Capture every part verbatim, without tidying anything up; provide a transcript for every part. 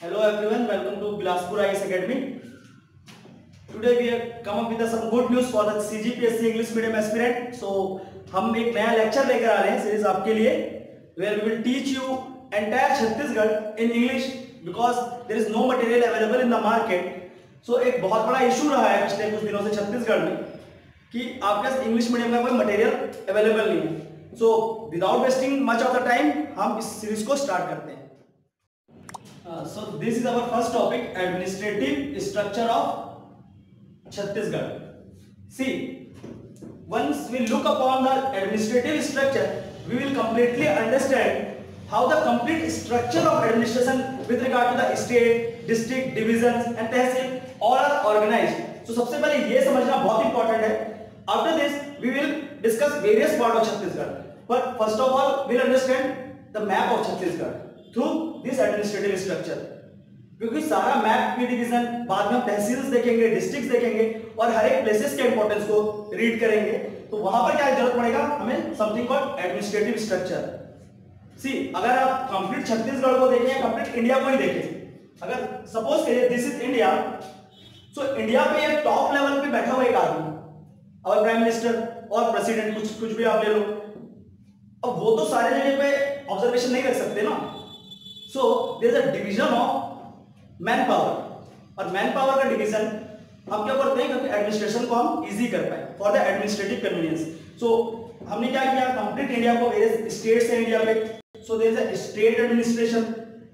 Hello everyone, welcome to Bilaspur I A S Academy. Today we have come up with some good news for the C G P S C English medium aspirant. So हम एक नया lecture लेकर आ रहे हैं series आपके लिए, where we will teach you entire Chhattisgarh in English because there is no material available in the market. So एक बहुत बड़ा इशू रहा है पिछले कुछ दिनों से छत्तीसगढ़ में कि आपके पास इंग्लिश मीडियम का कोई मटेरियल अवेलेबल नहीं है. So without wasting much of the time हम इस सीरीज को स्टार्ट करते हैं. Uh, so this is our first topic, administrative structure of Chhattisgarh. See, once we look upon the administrative structure, we will completely understand how the complete structure of administration with regard to the state, district, divisions and tehsil all are organized. So सबसे पहले ये समझना बहुत important है. After this, we will discuss various parts of Chhattisgarh. But first of all, we will understand the map of Chhattisgarh through this administrative structure. क्योंकि सारा map की division बाद में तहसील्स देखेंगे, डिस्ट्रिक्ट्स देखेंगे और हर एक प्लेसेस के इंपॉर्टेंस को रीड करेंगे, तो वहां पर क्या जरूरत पड़ेगा हमें something called administrative structure. See अगर आप कंप्लीट छत्तीसगढ़ को देखें या कंप्लीट इंडिया को ही देखें, अगर सपोज करिए this is India, so India पे एक टॉप लेवल पे बैठा हुआ एक आदमी और प्राइम मिनिस्टर और प्रेसिडेंट, कुछ कुछ भी आप ले लो. अब वो तो सारे जगह पे ऑब्जर्वेशन नहीं रख सकते ना. So there is a division of man power, और मैन पावर का डिवीजन हम क्या करते हैं क्योंकि एडमिनिस्ट्रेशन को हम इजी कर पाए for the administrative convenience. So हमने क्या किया, कंप्लीट इंडिया को वेरियस स्टेट्स हैं इंडिया में. So there is a state administration.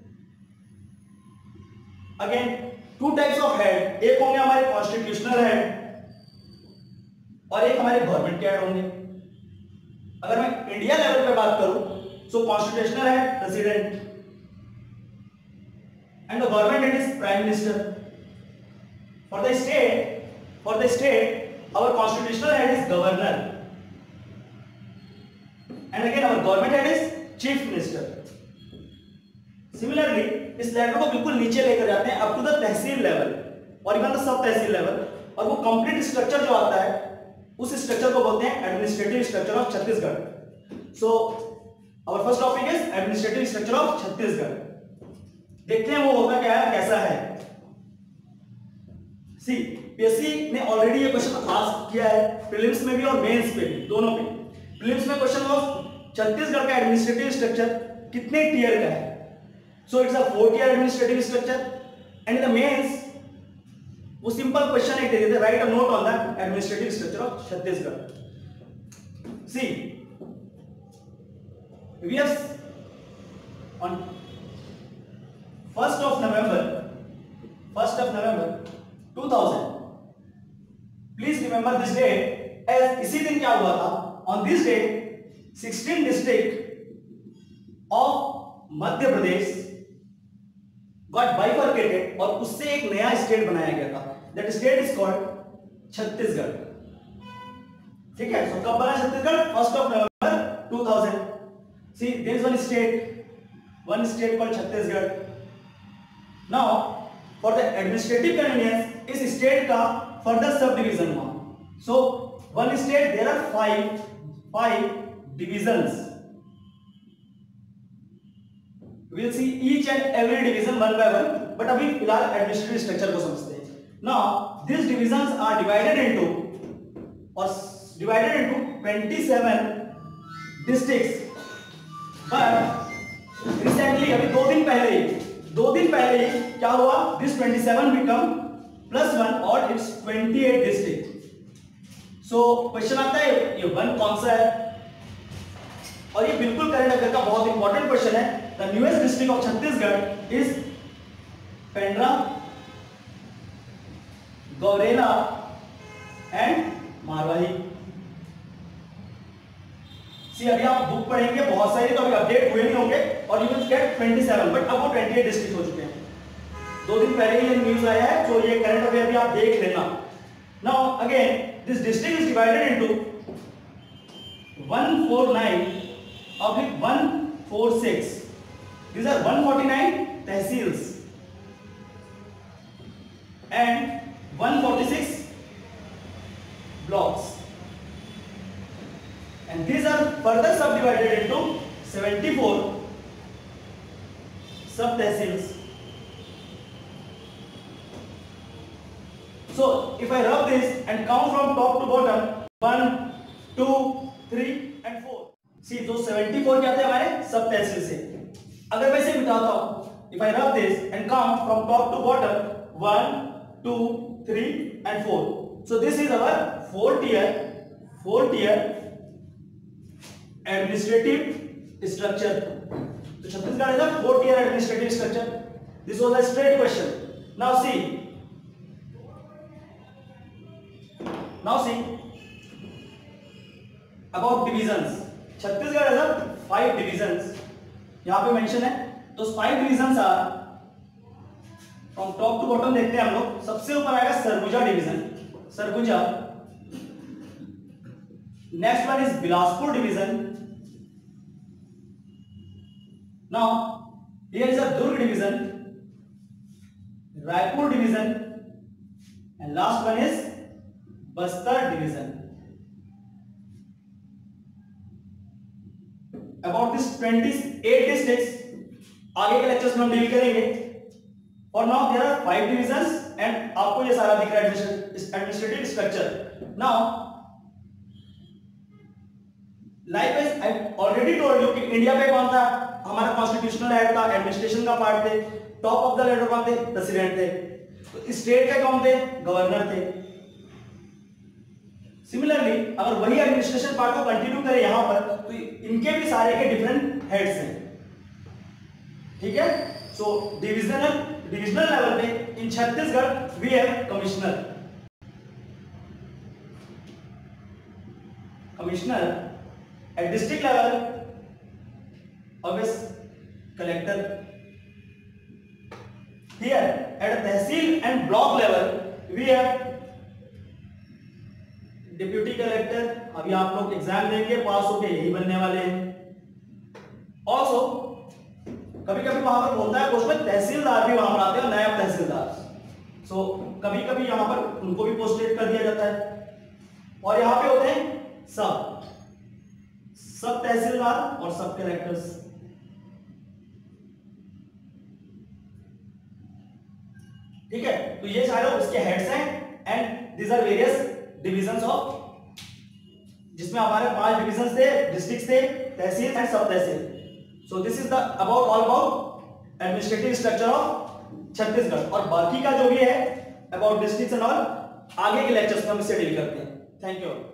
Again two types of head, एक होंगे हमारे कॉन्स्टिट्यूशनल हेड और एक हमारे गवर्नमेंट के हेड होंगे. अगर मैं इंडिया लेवल पे बात करूं so constitutional head president and the government head is prime minister. For the state, for the state our constitutional head is governor, and again our government head is chief minister. Similarly इस letter को बिल्कुल नीचे लेकर जाते हैं up to the tehsil level और even the sub tehsil level, और वो कंप्लीट स्ट्रक्चर जो आता है उस स्ट्रक्चर को बोलते हैं administrative structure of Chhattisgarh. So our first topic is administrative structure of Chhattisgarh. देखते हैं वो होता क्या है, कैसा है. सी पीएससी ने ऑलरेडी ये क्वेश्चन आस्क किया है प्रीलिम्स में भी और मेंस में भी, दोनों पे. प्रीलिम्स में क्वेश्चन वाज छत्तीसगढ़ का एडमिनिस्ट्रेटिव स्ट्रक्चर कितने टियर का है. So it's a four tier administrative structure, and in the mains वो सिंपल क्वेश्चन एक दे देते, write a note on the administrative structure of Chhattisgarh. See we have on first of November, first of November two thousand. Please remember this date, as इसी दिन क्या हुआ था, on this date sixteen district of Madhya Pradesh got bifurcated और उससे एक नया state बनाया गया था. That state is called Chhattisgarh. ठीक है. So कब बना Chhattisgarh? first of November two thousand. See, there is one state, one state called Chhattisgarh. Now for the administrative convenience इस state का further subdivision हुआ. So one state there are five five divisions. We will see each and every division one by one, but अभी फिलहाल administrative structure को समझते हैं. Now these divisions are divided into or divided into twenty-seven districts. But recently अभी दो दिन पहले ही दो दिन पहले ही क्या हुआ, this twenty-seven become plus one और it's twenty-eight district. So question आता है ये वन कौन सा है, और ये बिल्कुल करंट अफेयर का बहुत इंपॉर्टेंट क्वेश्चन है. The newest district of Chhattisgarh is Pendra, Gaurela and Marwahi. See अभी आप बुक पढ़ेंगे बहुत सारी, तो अभी अपडेट हुए नहीं होंगे और you will get twenty-seven, but अब वो twenty-eight डिस्ट्रिक्ट हो चुके हैं. दो दिन पहले ही ये न्यूज़ आया है, तो ये करंट अफेयर भी आप देख लेना. Now again this district is divided into one forty-nine oblique one forty-six. These are one forty-nine tehsils and one forty-six blocks. And these are further subdivided into seventy-four sub tehsils So if I rub this and count from top to bottom, one, two, three and four. See, जो seventy-four क्या थे हमारे सब तहसील से. अगर मैं इसे मिटाता हूँ, if I rub this and count from top to bottom, one, two, three and four. So this is our four tier, four tier administrative structure. So Chhattisgarh is a four tier administrative structure. This was a straight question. Now see. Now see about divisions. Chhattisgarh has a five divisions. यहाँ पे mention है. तो five divisions are from top to bottom देखते हैं हम लोग. सबसे ऊपर आएगा Surguja division. Surguja. Next one is Bilaspur division. Now here is a Durg division, Raipur division and last one is Bastar division. About this twenty-eight districts आगे के लेक्चर्स में हम डील करेंगे. और now there are five divisions and आपको ये सारा दिख रहा है administrative structure. Now likewise I already told you कि इंडिया पे कौन था हमारा कॉन्स्टिट्यूशनल हेड था, एडमिनिस्ट्रेशन का पार्ट थे. टॉप ऑफ द लेडर कौन थे? प्रेसिडेंट थे. तो स्टेट के कौन थे? गवर्नर थे. सिमिलरली अगर वही एडमिनिस्ट्रेशन पार्ट को कंटिन्यू करें यहां पर तो इनके भी सारे के डिफरेंट हेड्स हैं. ठीक है. सो डिविजनल डिविजनल लेवल पे in Chhattisgarh we have commissioner. Commissioner at district level obvious collector. Here at tehsil and block level we have deputy collector. अभी आप लोग एग्जाम देंगे, पास होके यही बनने वाले हैं. ऑल्सो कभी कभी वहां पर बोलता है क्वेश्चन तहसीलदार भी वहां पर आते हैं, नायब तहसीलदार. सो so, कभी कभी यहां पर उनको भी पोस्टेड कर दिया जाता है. और यहां पे होते हैं सब सब तहसीलदार और सब कलेक्टर्स. ठीक है. तो ये सारे उसके हेड्स हैं and these are various divisions of, जिसमें हमारे पांच डिविजन्स थे, डिस्ट्रिक्ट्स थे, tehsil and sub tehsil. So this is the about all about administrative structure of Chhattisgarh. और बाकी का जो भी है अबाउट डिस्ट्रिक्ट्स एंड ऑल आगे के लेक्चर्स में हम इससे डील करते हैं. Thank you.